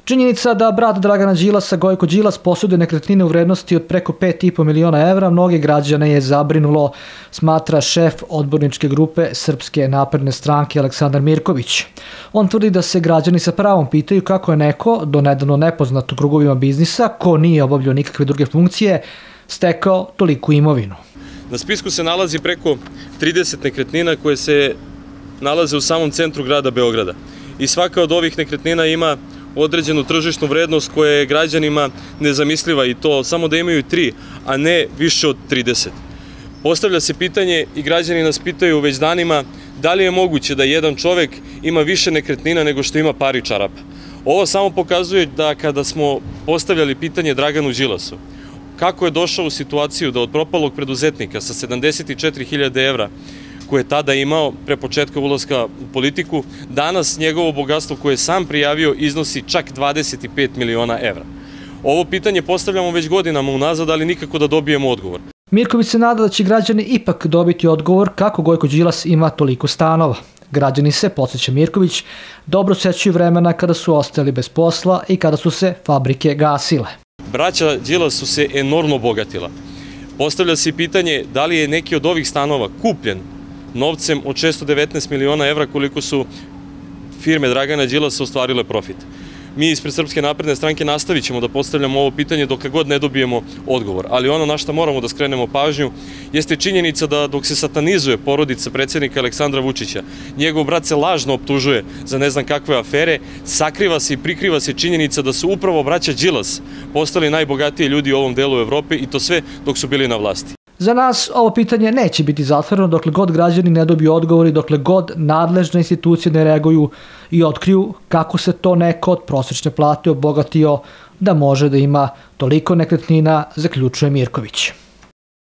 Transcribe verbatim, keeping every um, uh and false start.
Činjenica da brat Dragana Đilasa, Gojko Đilas, posjeduje nekretnine u vrednosti od preko pet i po miliona evra, mnoge građane je zabrinulo, smatra šef odborničke grupe Srpske napredne stranke Aleksandar Mirković. On tvrdi da se građani sa pravom pitaju kako je neko, do nedavno nepoznat u krugovima biznisa, ko nije obavljao nikakve druge funkcije, stekao toliku imovinu. Na spisku se nalazi preko trideset nekretnina koje se nalaze u samom centru grada Beograda. I svaka od ovih nekretnina ima određenu tržišnu vrednost koja je građanima nezamisliva, i to samo da imaju tri, a ne više od trideset. Postavlja se pitanje i građani nas pitaju već danima da li je moguće da jedan čovek ima više nekretnina nego što ima pari čarapa. Ovo samo pokazuje da kada smo postavljali pitanje Draganu Đilasu kako je došao u situaciju da od propalog preduzetnika sa sedamdeset četiri hiljade evra koje je tada imao pre početka ulaska u politiku, danas njegovo bogatstvo koje je sam prijavio iznosi čak dvadeset pet miliona evra. Ovo pitanje postavljamo već godinama unazad, ali nikako da dobijemo odgovor. Mirković se nada da će građani ipak dobiti odgovor kako Gojko Đilas ima toliko stanova. Građani se, podsjeća Mirković, dobro sećaju vremena kada su ostali bez posla i kada su se fabrike gasile. Braća Đilas su se enormno bogatila. Postavlja se pitanje da li je neki od ovih stanova kupljen novcem od šesto devetnaest miliona evra koliko su firme Dragana Đilasa ostvarile profit. Mi ispred Srpske napredne stranke nastavit ćemo da postavljamo ovo pitanje dokle god ne dobijemo odgovor. Ali ono na što moramo da skrenemo pažnju jeste činjenica da dok se satanizuje porodica predsjednika Aleksandra Vučića, njegov brat se lažno optužuje za ne znam kakve afere, sakriva se i prikriva se činjenica da su upravo braća Đilas postali najbogatiji ljudi u ovom delu Evrope, i to sve dok su bili na vlasti. Za nas ovo pitanje neće biti zatvoreno dokle god građani ne dobiju odgovor i dokle god nadležne institucije ne reaguju i otkriju kako se to neko od prosječne plate obogatio da može da ima toliko nekretnina, zaključuje Mirković.